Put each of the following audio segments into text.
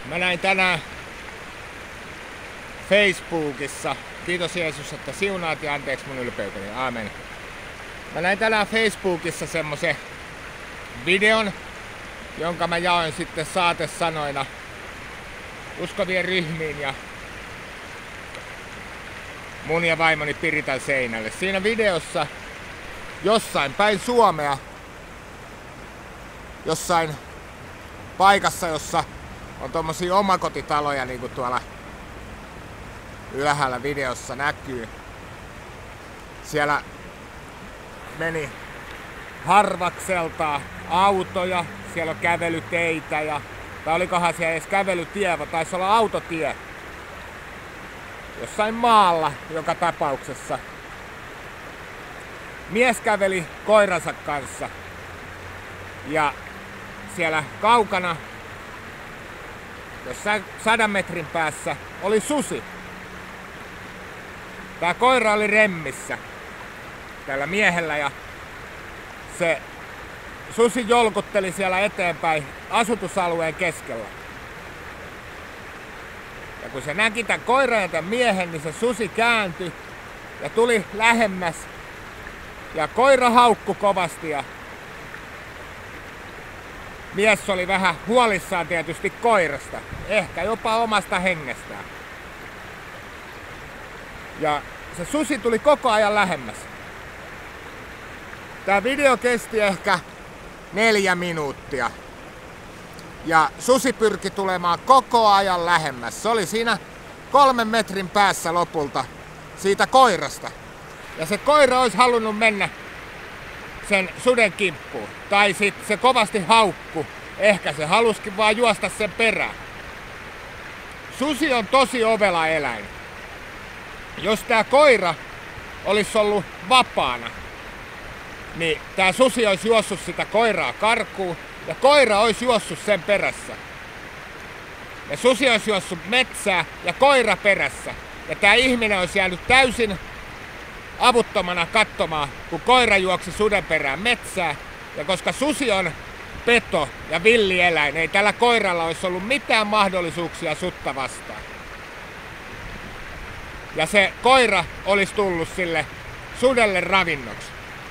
Mä näin tänään Facebookissa, kiitos Jeesus, että siunaat ja anteeksi mun ylpeyteni, aamen. Mä näin tänään Facebookissa semmosen videon, jonka mä jaoin sitten saatesanoina uskovien ryhmiin ja mun ja vaimoni Piritan seinälle. Siinä videossa jossain päin Suomea, jossain paikassa, jossa on tommosia omakotitaloja, niin kuin tuolla ylhäällä videossa näkyy. Siellä meni harvakseltaan autoja, siellä on kävelyteitä tai olikohan siellä edes kävelytie, vai taisi olla autotie. Jossain maalla joka tapauksessa. Mies käveli koiransa kanssa ja siellä kaukana, jossain 100 metrin päässä, oli susi. Tää koira oli remmissä tällä miehellä ja se susi jolkutteli siellä eteenpäin asutusalueen keskellä. Ja kun se näki tämän koiran ja tämän miehen, niin se susi kääntyi ja tuli lähemmäs. Ja koira haukkui kovasti ja mies oli vähän huolissaan tietysti koirasta, ehkä jopa omasta hengestään. Ja se susi tuli koko ajan lähemmäs. Tää video kesti ehkä 4 minuuttia. Ja susi pyrki tulemaan koko ajan lähemmäs. Se oli siinä 3 metrin päässä lopulta siitä koirasta. Ja se koira olisi halunnut mennä sen suden kimppuun. Tai sitten se kovasti haukku. Ehkä se halusikin vaan juosta sen perään. Susi on tosi ovela eläin. Jos tää koira olisi ollut vapaana, niin tää susi olisi juossut sitä koiraa karkuun ja koira olisi juossut sen perässä. Ja susi olisi juossut metsää ja koira perässä. Ja tää ihminen olisi jäänyt täysin avuttomana katsomaan, kun koira juoksi suden perään metsää. Ja koska susi on peto ja villieläin, ei tällä koiralla olisi ollut mitään mahdollisuuksia sutta vastaan. Ja se koira olisi tullut sille sudelle ravinnoksi.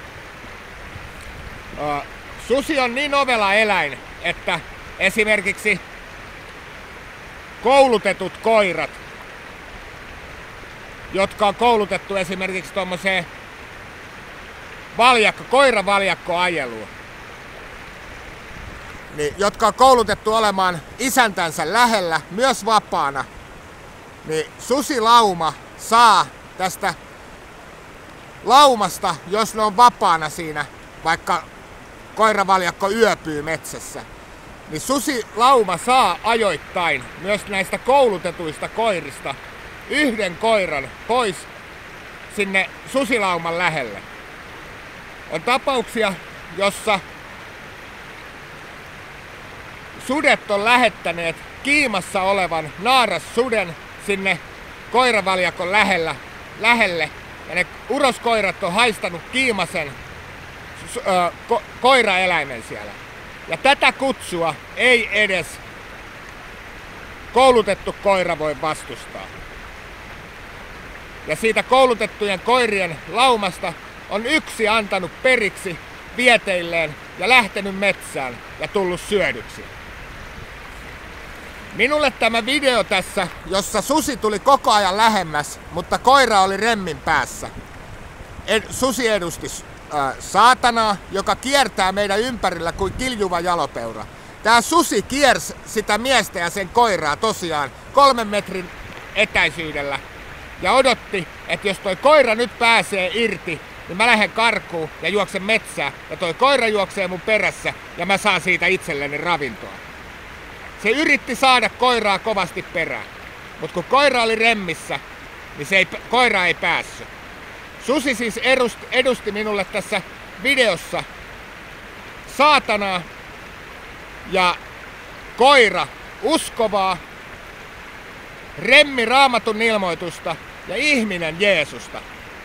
Susi on niin ovela eläin, että esimerkiksi koulutetut koirat, jotka on koulutettu esimerkiksi tuommoiseen koiravaljakkoajeluun, niin, jotka on koulutettu olemaan isäntänsä lähellä, myös vapaana, niin susilauma saa tästä laumasta, jos ne on vapaana siinä, vaikka koiravaljakko yöpyy metsässä, niin susilauma saa ajoittain myös näistä koulutetuista koirista yhden koiran pois sinne susilauman lähelle. On tapauksia, jossa sudet on lähettäneet kiimassa olevan naarassuden sinne koiravaljakon lähelle ja ne uroskoirat on haistanut kiimasen koiraeläimen siellä. Ja tätä kutsua ei edes koulutettu koira voi vastustaa. Ja siitä koulutettujen koirien laumasta on yksi antanut periksi vieteilleen ja lähtenyt metsään ja tullut syödyksi. Minulle tämä video tässä, jossa susi tuli koko ajan lähemmäs, mutta koira oli remmin päässä. Susi edusti saatanaa, joka kiertää meidän ympärillä kuin kiljuva jalopeura. Tää susi kiersi sitä miestä ja sen koiraa tosiaan 3 metrin etäisyydellä ja odotti, että jos toi koira nyt pääsee irti, niin mä lähden karkuun ja juoksen metsään ja toi koira juoksee mun perässä ja mä saan siitä itselleni ravintoa. Se yritti saada koiraa kovasti perään, mutta kun koira oli remmissä, niin koira ei päässyt. Susi siis edusti minulle tässä videossa saatanaa ja koira uskovaa, remmi Raamatun ilmoitusta ja ihminen Jeesusta.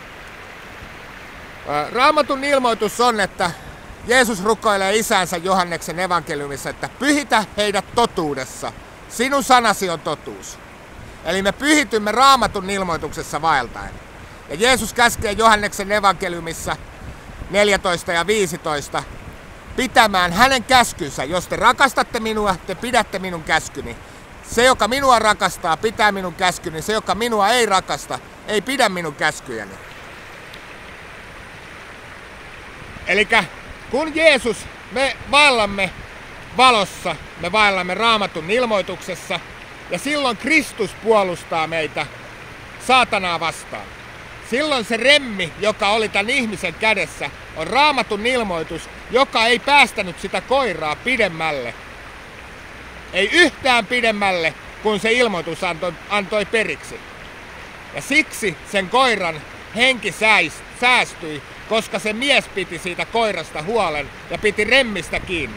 Raamatun ilmoitus on, että Jeesus rukoilee isänsä Johanneksen evankeliumissa, että pyhitä heidät totuudessa. sinun sanasi on totuus. Eli me pyhitymme Raamatun ilmoituksessa vaeltaen. Ja Jeesus käskee Johanneksen evankeliumissa 14 ja 15 pitämään hänen käskynsä. Jos te rakastatte minua, te pidätte minun käskyni. Se, joka minua rakastaa, pitää minun käskyni. Se, joka minua ei rakasta, ei pidä minun käskyjäni. Eli kun me vaellamme valossa, me vaellamme Raamatun ilmoituksessa, ja silloin Kristus puolustaa meitä saatanaa vastaan. Silloin se remmi, joka oli tämän ihmisen kädessä, on Raamatun ilmoitus, joka ei päästänyt sitä koiraa pidemmälle. Ei yhtään pidemmälle, kun se ilmoitus antoi periksi. Ja siksi sen koiran henki säästyi, koska se mies piti siitä koirasta huolen ja piti remmistä kiinni.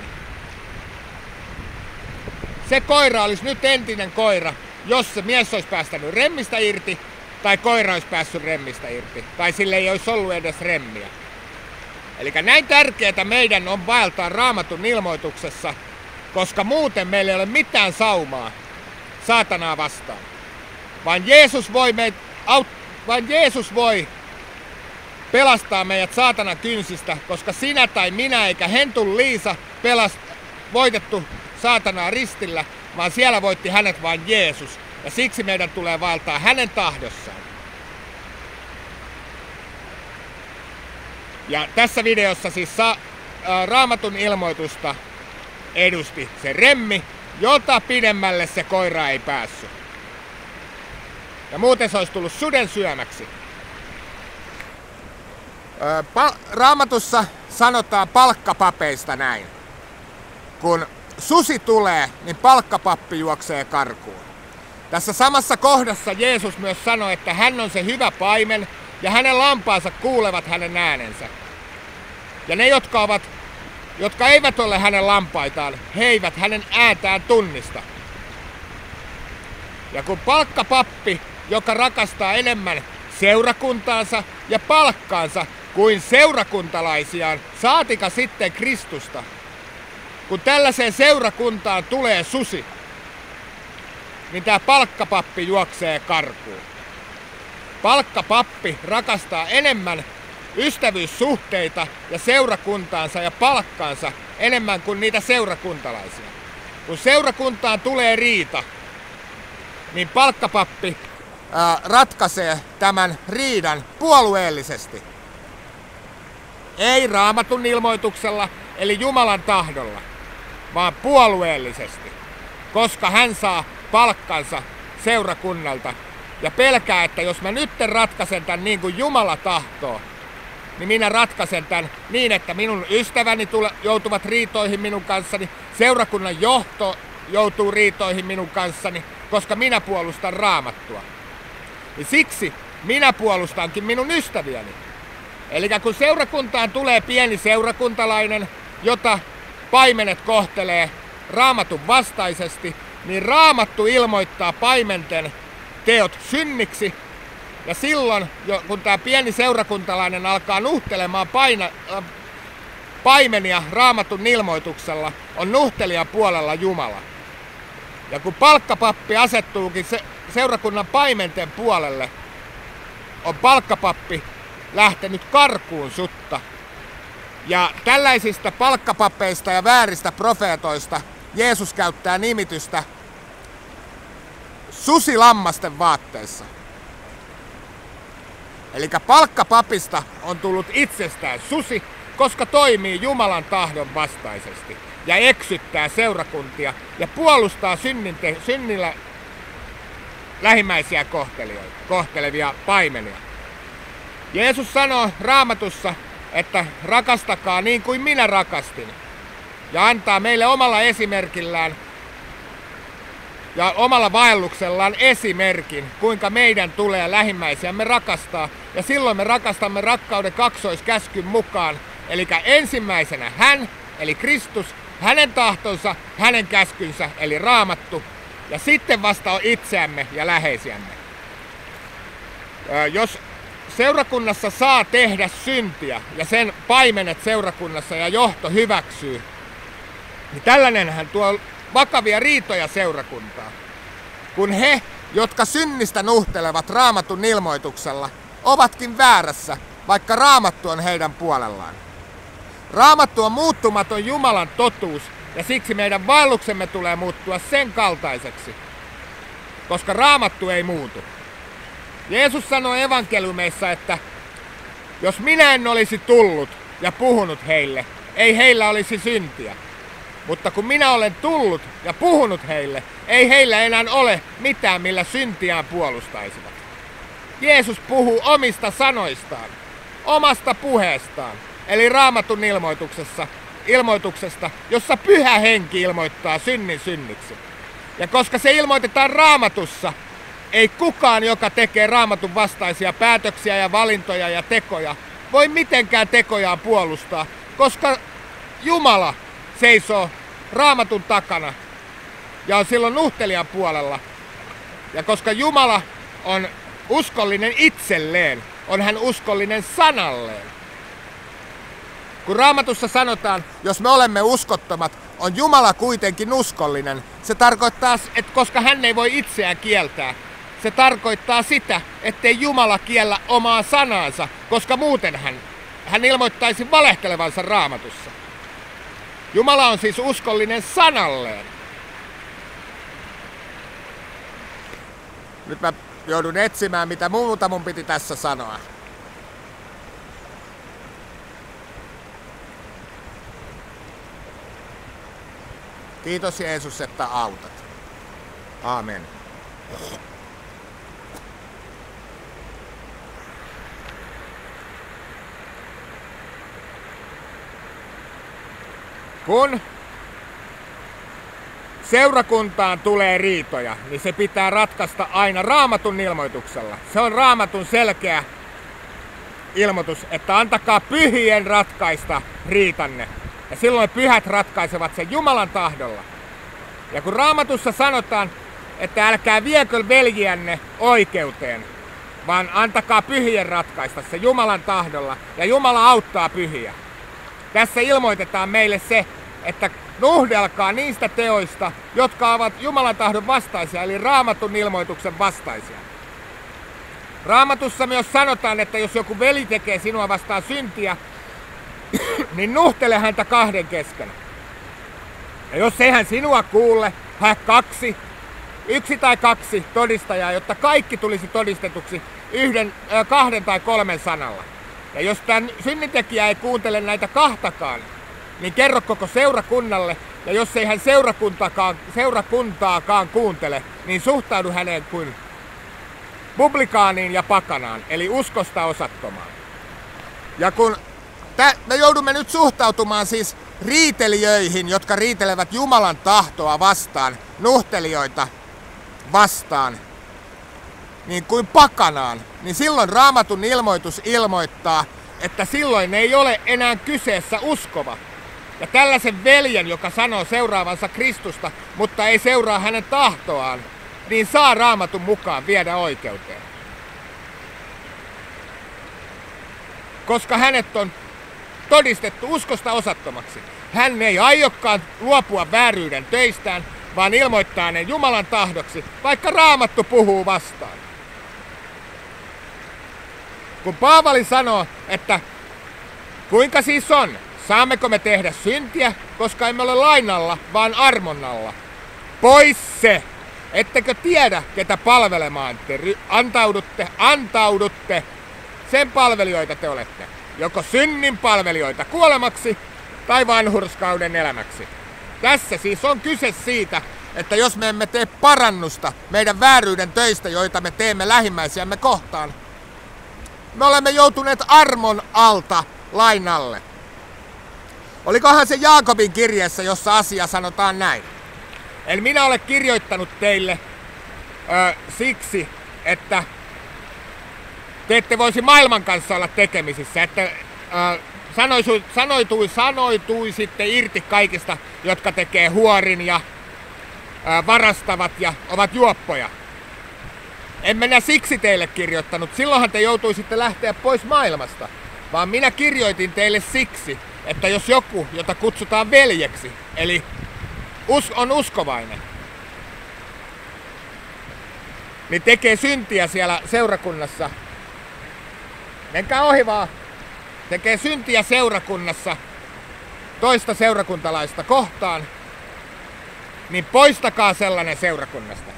Se koira olisi nyt entinen koira, jos se mies olisi päästänyt remmistä irti, tai koira olisi päässyt remmistä irti, tai sille ei olisi ollut edes remmiä. Eli näin tärkeää meidän on vaeltaa Raamatun ilmoituksessa, koska muuten meillä ei ole mitään saumaa saatanaa vastaan. Vain Jeesus voi pelastaa meidät saatanan kynsistä, koska sinä tai minä eikä Hentun Liisa voitettu saatanaa ristillä, vaan siellä voitti hänet vain Jeesus. Ja siksi meidän tulee vaeltaa hänen tahdossaan. Ja tässä videossa siis Raamatun ilmoitusta edusti se remmi, jota pidemmälle se koira ei päässyt. Ja muuten se olisi tullut suden syömäksi. Raamatussa sanotaan palkkapapeista näin. Kun susi tulee, niin palkkapappi juoksee karkuun. Tässä samassa kohdassa Jeesus myös sanoi, että hän on se hyvä paimen ja hänen lampaansa kuulevat hänen äänensä. Ja ne, jotka eivät ole hänen lampaitaan, he eivät hänen ääntään tunnista. Ja kun palkkapappi, joka rakastaa enemmän seurakuntaansa ja palkkaansa kuin seurakuntalaisiaan, saatika sitten Kristusta, kun tällaiseen seurakuntaan tulee susi, niin tämä palkkapappi juoksee karkuun. Palkkapappi rakastaa enemmän ystävyyssuhteita ja seurakuntaansa ja palkkaansa enemmän kuin niitä seurakuntalaisia. Kun seurakuntaan tulee riita, niin palkkapappi ratkaisee tämän riidan puolueellisesti. Ei Raamatun ilmoituksella, eli Jumalan tahdolla, vaan puolueellisesti, koska hän saa palkkansa seurakunnalta ja pelkää, että jos mä nyt ratkaisen tämän niin kuin Jumala tahtoo, niin minä ratkaisen tämän niin, että minun ystäväni joutuvat riitoihin minun kanssani, seurakunnan johto joutuu riitoihin minun kanssani, koska minä puolustan Raamattua. Ja siksi minä puolustankin minun ystäviäni. Eli kun seurakuntaan tulee pieni seurakuntalainen, jota paimenet kohtelee Raamatun vastaisesti, niin Raamattu ilmoittaa paimenten teot synniksi. Ja silloin, kun tämä pieni seurakuntalainen alkaa nuhtelemaan paimenia Raamatun ilmoituksella, on nuhtelijan puolella Jumala. Ja kun palkkapappi asettuukin seurakunnan paimenten puolelle, on palkkapappi lähtenyt karkuun sutta. Ja tällaisista palkkapappeista ja vääristä profeetoista Jeesus käyttää nimitystä susi lammasten vaatteissa. Eli palkkapapista on tullut itsestään susi, koska toimii Jumalan tahdon vastaisesti ja eksyttää seurakuntia ja puolustaa synnillä lähimmäisiä kohtelevia paimenia. Jeesus sanoo Raamatussa, että rakastakaa niin kuin minä rakastin, ja antaa meille omalla esimerkillään ja omalla vaelluksellaan esimerkin, kuinka meidän tulee lähimmäisiämme rakastaa. Ja silloin me rakastamme rakkauden kaksoiskäskyn mukaan. Eli ensimmäisenä hän, eli Kristus, hänen tahtonsa, hänen käskynsä, eli Raamattu. Ja sitten vasta on itseämme ja läheisiämme. Jos seurakunnassa saa tehdä syntiä ja sen paimenet seurakunnassa ja johto hyväksyy, niin tällainenhän tuo vakavia riitoja seurakuntaa. Kun he, jotka synnistä nuhtelevat Raamatun ilmoituksella, ovatkin väärässä, vaikka Raamattu on heidän puolellaan. Raamattu on muuttumaton Jumalan totuus, ja siksi meidän vaelluksemme tulee muuttua sen kaltaiseksi, koska Raamattu ei muutu. Jeesus sanoi evankeliumeissa, että jos minä en olisi tullut ja puhunut heille, ei heillä olisi syntiä. Mutta kun minä olen tullut ja puhunut heille, ei heillä enää ole mitään, millä syntiään puolustaisivat. Jeesus puhuu omista sanoistaan, omasta puheestaan, eli Raamatun ilmoituksesta, jossa Pyhä Henki ilmoittaa synnin synniksi. Ja koska se ilmoitetaan Raamatussa, ei kukaan, joka tekee Raamatun vastaisia päätöksiä ja valintoja ja tekoja, voi mitenkään tekojaan puolustaa, koska Jumala seisoo Raamatun takana ja on silloin nuhtelijan puolella. Ja koska Jumala on uskollinen itselleen, on hän uskollinen sanalleen. Kun Raamatussa sanotaan, jos me olemme uskottomat, on Jumala kuitenkin uskollinen. Se tarkoittaa, että koska hän ei voi itseään kieltää, se tarkoittaa sitä, ettei Jumala kiellä omaa sanaansa, koska muuten hän ilmoittaisi valehtelevansa Raamatussa. Jumala on siis uskollinen sanalleen. Nyt mä joudun etsimään, mitä muuta mun piti tässä sanoa. Kiitos Jeesus, että autat. Aamen. Kun seurakuntaan tulee riitoja, niin se pitää ratkaista aina Raamatun ilmoituksella. Se on Raamatun selkeä ilmoitus, että antakaa pyhien ratkaista riitanne. Ja silloin pyhät ratkaisevat sen Jumalan tahdolla. Ja kun Raamatussa sanotaan, että älkää viekö veljiänne oikeuteen, vaan antakaa pyhien ratkaista se Jumalan tahdolla, ja Jumala auttaa pyhiä. Tässä ilmoitetaan meille se, että nuhdelkaa niistä teoista, jotka ovat Jumalan tahdon vastaisia, eli Raamatun ilmoituksen vastaisia. Raamatussa myös sanotaan, että jos joku veli tekee sinua vastaan syntiä, niin nuhtele häntä kahden kesken. Ja jos ei hän sinua kuule, hae yksi tai kaksi todistajaa, jotta kaikki tulisi todistetuksi kahden tai kolmen sanalla. Ja jos tämän synnintekijä ei kuuntele näitä kahtakaan, niin kerro koko seurakunnalle, ja jos ei hän seurakuntaakaan kuuntele, niin suhtaudu häneen kuin publikaaniin ja pakanaan, eli uskosta osattomaan. Ja kun me joudumme nyt suhtautumaan siis riitelijöihin, jotka riitelevät Jumalan tahtoa vastaan, nuhtelijoita vastaan, niin kuin pakanaan, niin silloin Raamatun ilmoitus ilmoittaa, että silloin ei ole enää kyseessä uskova. Ja tällaisen veljen, joka sanoo seuraavansa Kristusta, mutta ei seuraa hänen tahtoaan, niin saa Raamatun mukaan viedä oikeuteen. Koska hänet on todistettu uskosta osattomaksi. Hän ei aiokaan luopua vääryyden töistään, vaan ilmoittaa ne Jumalan tahdoksi, vaikka Raamattu puhuu vastaan. Kun Paavali sanoo, että kuinka siis on, saammeko me tehdä syntiä, koska emme ole lain alla, vaan armon alla? Pois se! Ettekö tiedä, ketä palvelemaan te antaudutte? Sen palvelijoita te olette. Joko synnin palvelijoita kuolemaksi tai vanhurskauden elämäksi. Tässä siis on kyse siitä, että jos me emme tee parannusta meidän vääryyden töistä, joita me teemme lähimmäisiämme kohtaan, me olemme joutuneet armon alta lain alle. Olikohan se Jaakobin kirjeessä, jossa asia sanotaan näin? En minä ole kirjoittanut teille siksi, että te ette voisi maailman kanssa olla tekemisissä, että sanoituisitte irti kaikista, jotka tekee huorin ja varastavat ja ovat juoppoja. En minä siksi teille kirjoittanut, silloinhan te joutuisitte lähteä pois maailmasta, vaan minä kirjoitin teille siksi, että jos joku, jota kutsutaan veljeksi, eli on uskovainen, niin tekee syntiä siellä seurakunnassa. Menkää ohi vaan. Tekee syntiä seurakunnassa toista seurakuntalaista kohtaan, niin poistakaa sellainen seurakunnasta.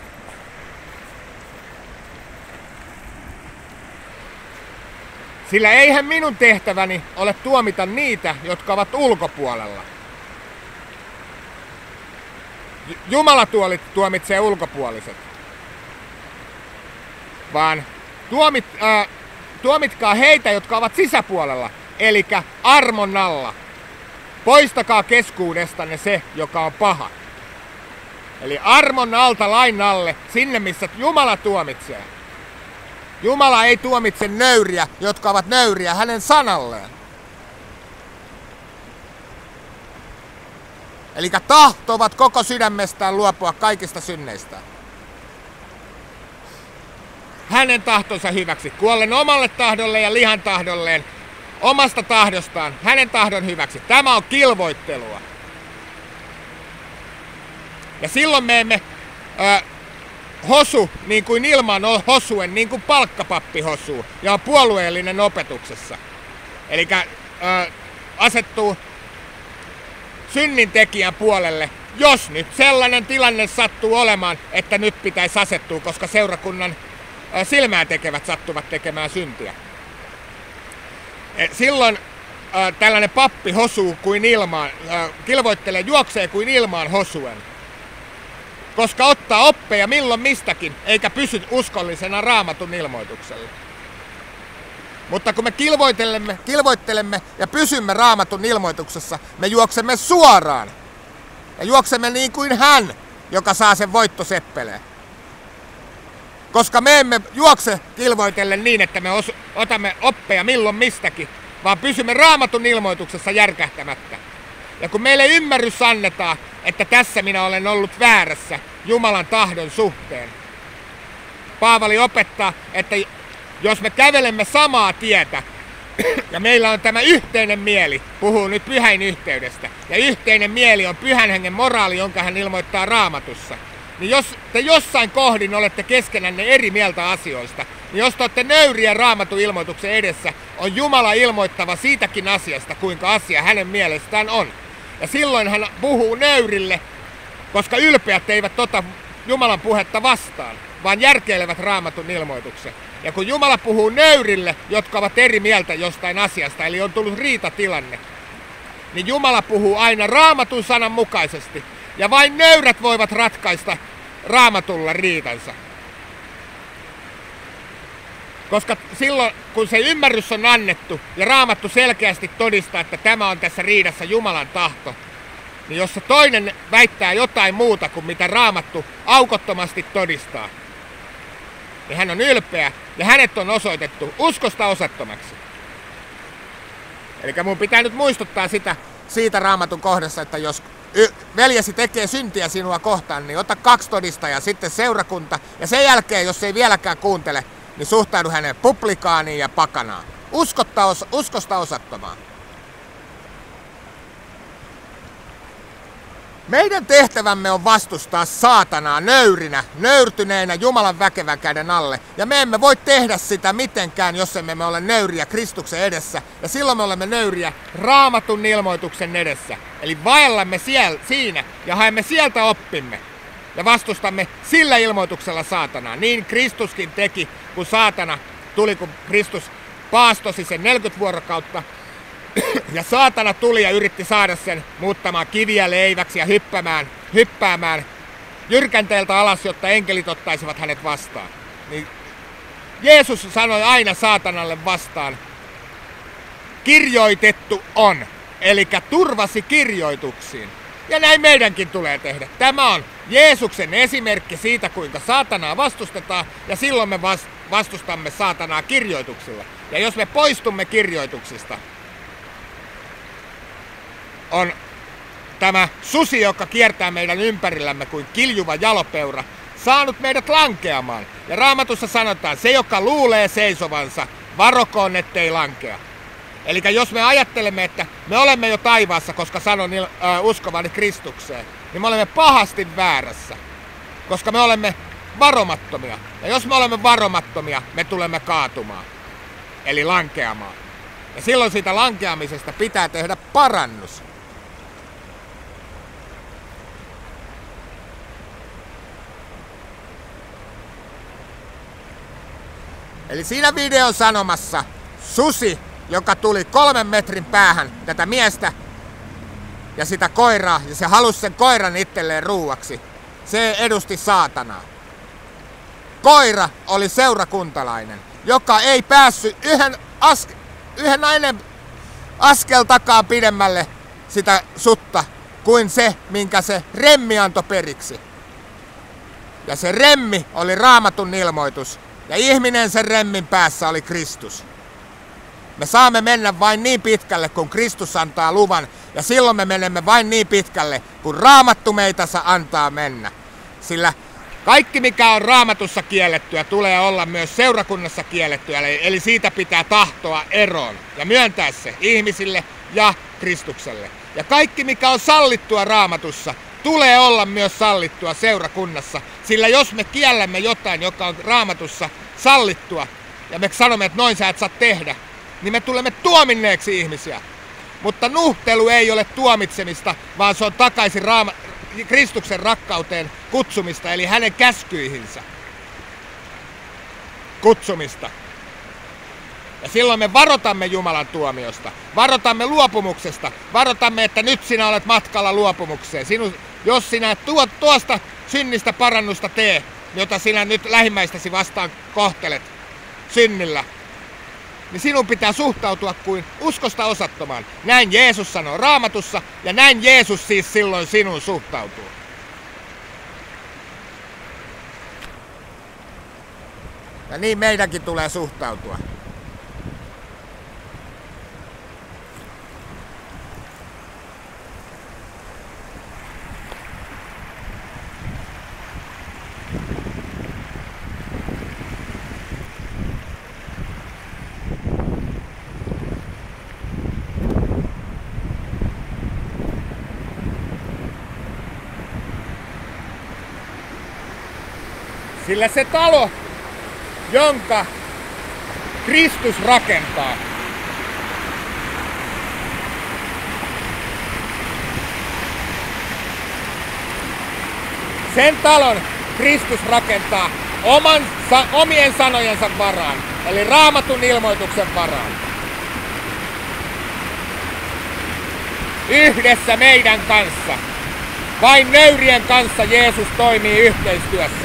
Sillä eihän minun tehtäväni ole tuomita niitä, jotka ovat ulkopuolella. Jumala tuomitsee ulkopuoliset. Vaan tuomitkaa heitä, jotka ovat sisäpuolella, eli armon alla. Poistakaa keskuudestanne se, joka on paha. Eli armon alta lain alle, sinne missä Jumala tuomitsee. Jumala ei tuomitse nöyriä, jotka ovat nöyriä hänen sanalleen. Eli tahtovat koko sydämestään luopua kaikista synneistään. Hänen tahtonsa hyväksi, kuollen omalle tahdolle ja lihan tahdolleen, omasta tahdostaan, hänen tahdon hyväksi. Tämä on kilvoittelua. Ja silloin me emme hosu niin kuin ilman hosuen, niin kuin palkkapappi hosuu ja on puolueellinen opetuksessa. Eli asettuu synnintekijän puolelle, jos nyt sellainen tilanne sattuu olemaan, että nyt pitäisi asettua, koska seurakunnan silmää tekevät sattuvat tekemään syntiä. Silloin tällainen pappi hosuu kuin ilmaan, kilvoittelee, juoksee kuin ilmaan hosuen. Koska ottaa oppeja milloin mistäkin, eikä pysy uskollisena Raamatun ilmoituksella. Mutta kun me kilvoittelemme ja pysymme Raamatun ilmoituksessa, me juoksemme suoraan. Ja juoksemme niin kuin hän, joka saa sen voittoseppeleen. Koska me emme juokse kilvoitellen niin, että me otamme oppeja milloin mistäkin, vaan pysymme Raamatun ilmoituksessa järkähtämättä. Ja kun meille ymmärrys annetaan, että tässä minä olen ollut väärässä Jumalan tahdon suhteen. Paavali opettaa, että jos me kävelemme samaa tietä, ja meillä on tämä yhteinen mieli, puhuu nyt pyhäin yhteydestä, ja yhteinen mieli on pyhän hengen moraali, jonka hän ilmoittaa Raamatussa, niin jos te jossain kohdin olette keskenänne eri mieltä asioista, niin jos te olette nöyriä Raamatun ilmoituksen edessä, on Jumala ilmoittava siitäkin asiasta, kuinka asia hänen mielestään on. Ja silloin hän puhuu nöyrille, koska ylpeät eivät ota Jumalan puhetta vastaan, vaan järkeilevät Raamatun ilmoituksen. Ja kun Jumala puhuu nöyrille, jotka ovat eri mieltä jostain asiasta, eli on tullut riitatilanne, niin Jumala puhuu aina Raamatun sanan mukaisesti. Ja vain nöyrät voivat ratkaista Raamatulla riitansa. Koska silloin, kun se ymmärrys on annettu ja Raamattu selkeästi todistaa, että tämä on tässä riidassa Jumalan tahto, niin jos se toinen väittää jotain muuta kuin mitä Raamattu aukottomasti todistaa, niin hän on ylpeä ja hänet on osoitettu uskosta osattomaksi. Eli mun pitää nyt muistuttaa siitä Raamatun kohdassa, että jos veljesi tekee syntiä sinua kohtaan, niin ota 2 todistajaa, sitten seurakunta, ja sen jälkeen, jos ei vieläkään kuuntele, niin suhtaudu hänen publikaaniin ja pakanaan. Uskosta osattomaan. Meidän tehtävämme on vastustaa saatanaa nöyrinä, nöyrtyneenä Jumalan väkevän käden alle. Ja me emme voi tehdä sitä mitenkään, jos emme ole nöyriä Kristuksen edessä. Ja silloin me olemme nöyriä Raamatun ilmoituksen edessä. Eli vaellamme siinä ja haemme sieltä oppimme. Ja vastustamme sillä ilmoituksella saatanaa. Niin Kristuskin teki, kun saatana tuli, kun Kristus paastosi sen 40 vuorokautta. Ja saatana tuli ja yritti saada sen muuttamaan kiviä leiväksi ja hyppäämään jyrkänteeltä alas, jotta enkelit ottaisivat hänet vastaan. Niin Jeesus sanoi aina saatanalle vastaan, kirjoitettu on, eli turvasi kirjoituksiin. Ja näin meidänkin tulee tehdä. Tämä on Jeesuksen esimerkki siitä, kuinka saatanaa vastustetaan, ja silloin me vastustamme saatanaa kirjoituksilla. Ja jos me poistumme kirjoituksista, on tämä susi, joka kiertää meidän ympärillämme kuin kiljuva jalopeura, saanut meidät lankeamaan. Ja Raamatussa sanotaan, se joka luulee seisovansa, varokoon ettei lankea. Eli jos me ajattelemme, että me olemme jo taivaassa, koska sanon uskovani Kristukseen, niin me olemme pahasti väärässä, koska me olemme varomattomia. Ja jos me olemme varomattomia, me tulemme kaatumaan, eli lankeamaan. Ja silloin siitä lankeamisesta pitää tehdä parannus. Eli siinä videon sanomassa susi, joka tuli 3 metrin päähän tätä miestä ja sitä koiraa, ja se halusi sen koiran itselleen ruuaksi, se edusti saatanaa. Koira oli seurakuntalainen, joka ei päässyt yhden askel takaa pidemmälle sitä sutta kuin se, minkä se remmi antoi periksi. Ja se remmi oli Raamatun ilmoitus, ja ihminen sen remmin päässä oli Kristus. Me saamme mennä vain niin pitkälle, kun Kristus antaa luvan, ja silloin me menemme vain niin pitkälle, kun Raamattu meitä antaa mennä. Sillä kaikki, mikä on Raamatussa kiellettyä, tulee olla myös seurakunnassa kiellettyä, eli siitä pitää tahtoa eroon ja myöntää se ihmisille ja Kristukselle. Ja kaikki, mikä on sallittua Raamatussa, tulee olla myös sallittua seurakunnassa, sillä jos me kiellämme jotain, joka on Raamatussa sallittua, ja me sanomme, että noin sä et saa tehdä, niin me tulemme tuominneeksi ihmisiä. Mutta nuhtelu ei ole tuomitsemista, vaan se on takaisin Kristuksen rakkauteen kutsumista, eli hänen käskyihinsä kutsumista. Ja silloin me varotamme Jumalan tuomiosta, varotamme luopumuksesta, varotamme, että nyt sinä olet matkalla luopumukseen. Jos sinä tuosta synnistä parannusta tee, jota sinä nyt lähimmäistäsi vastaan kohtelet synnillä, niin sinun pitää suhtautua kuin uskosta osattomaan. Näin Jeesus sanoo Raamatussa, ja näin Jeesus siis silloin sinun suhtautuu. Ja niin meidänkin tulee suhtautua. Sillä se talo, jonka Kristus rakentaa, sen talon Kristus rakentaa omien sanojensa varaan, eli Raamatun ilmoituksen varaan. Yhdessä meidän kanssa. Vain nöyrien kanssa Jeesus toimii yhteistyössä.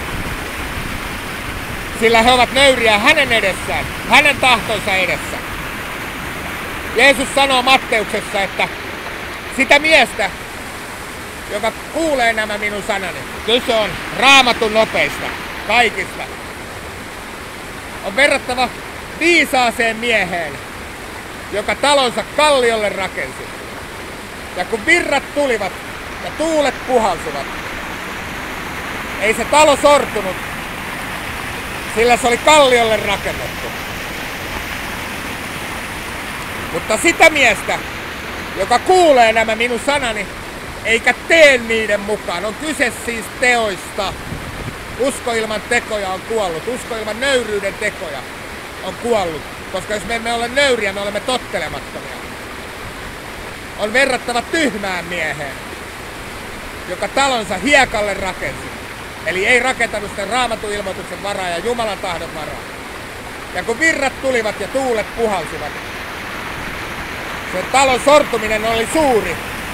Sillä he ovat nöyriä hänen edessään, hänen tahtonsa edessä. Jeesus sanoo Matteuksessa, että sitä miestä, joka kuulee nämä minun sanani, kyse on Raamatun nopeista, kaikista, on verrattava viisaaseen mieheen, joka talonsa kalliolle rakensi. Ja kun virrat tulivat ja tuulet puhalsivat, ei se talo sortunut, sillä se oli kalliolle rakennettu. Mutta sitä miestä, joka kuulee nämä minun sanani, eikä tee niiden mukaan, on kyse siis teoista. Usko ilman tekoja on kuollut. Usko ilman nöyryyden tekoja on kuollut. Koska jos me emme ole nöyriä, me olemme tottelemattomia. On verrattava tyhmään mieheen, joka talonsa hiekalle rakensi. Eli ei rakentanut sen Raamatun ilmoituksen varaa ja Jumalan tahdon varaa. Ja kun virrat tulivat ja tuulet puhalsivat, sen talon sortuminen oli suuri.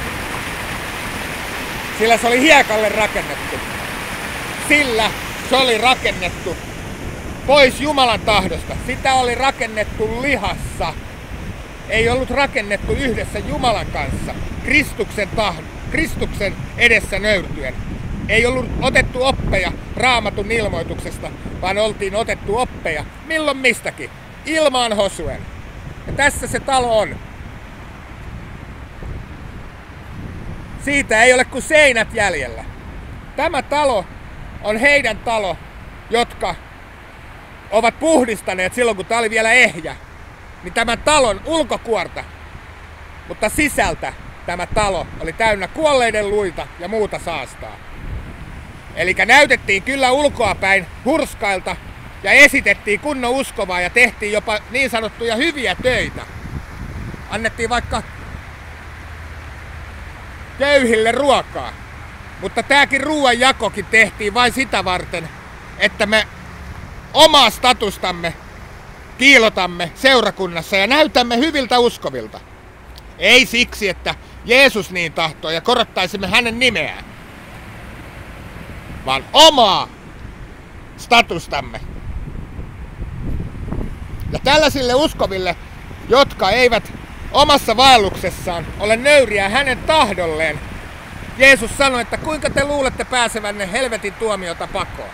Sillä se oli hiekalle rakennettu. Sillä se oli rakennettu pois Jumalan tahdosta. Sitä oli rakennettu lihassa. Ei ollut rakennettu yhdessä Jumalan kanssa. Kristuksen edessä nöyrtyen. Ei ollut otettu oppeja Raamatun ilmoituksesta, vaan oltiin otettu oppeja milloin mistäkin. Ilmaan hosuen. Ja tässä se talo on. Siitä ei ole kuin seinät jäljellä. Tämä talo on heidän talo, jotka ovat puhdistaneet silloin, kun tämä oli vielä ehjä. niin tämän talon ulkokuorta, mutta sisältä tämä talo oli täynnä kuolleiden luita ja muuta saastaa. Eli näytettiin kyllä ulkoapäin hurskailta ja esitettiin kunnon uskovaa ja tehtiin jopa niin sanottuja hyviä töitä. Annettiin vaikka köyhille ruokaa. Mutta tääkin ruoan jakokin tehtiin vain sitä varten, että me omaa statustamme kiilotamme seurakunnassa ja näytämme hyviltä uskovilta. Ei siksi, että Jeesus niin tahtoo ja korottaisimme hänen nimeään, vaan omaa statustamme. Ja tällaisille uskoville, jotka eivät omassa vaelluksessaan ole nöyriä hänen tahdolleen, Jeesus sanoi, että kuinka te luulette pääsevänne helvetin tuomiota pakoon.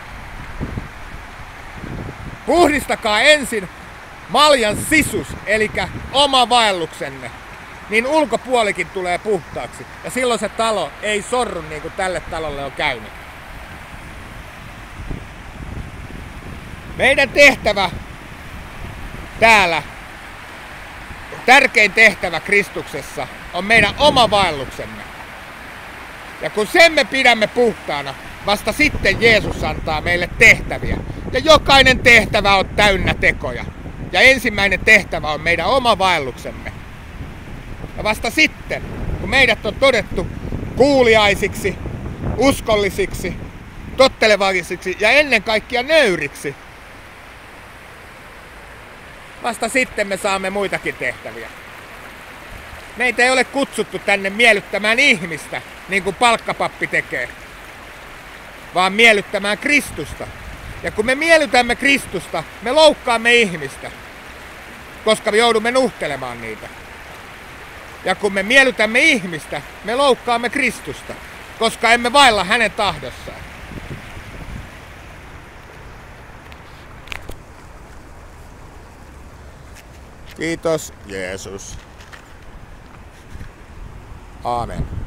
Puhdistakaa ensin maljan sisus, eli oma vaelluksenne, niin ulkopuolikin tulee puhtaaksi. Ja silloin se talo ei sorru niin kuin tälle talolle on käynyt. Meidän tehtävä täällä, tärkein tehtävä Kristuksessa, on meidän oma vaelluksemme. Ja kun sen me pidämme puhtaana, vasta sitten Jeesus antaa meille tehtäviä. Ja jokainen tehtävä on täynnä tekoja. Ja ensimmäinen tehtävä on meidän oma vaelluksemme. Ja vasta sitten, kun meidät on todettu kuuliaisiksi, uskollisiksi, tottelevaisiksi ja ennen kaikkea nöyriksi, vasta sitten me saamme muitakin tehtäviä. Meitä ei ole kutsuttu tänne miellyttämään ihmistä, niin kuin palkkapappi tekee, vaan miellyttämään Kristusta. Ja kun me miellytämme Kristusta, me loukkaamme ihmistä, koska me joudumme nuhtelemaan niitä. Ja kun me miellytämme ihmistä, me loukkaamme Kristusta, koska emme vailla hänen tahdossaan. Kiitos Jeesus. Aamen.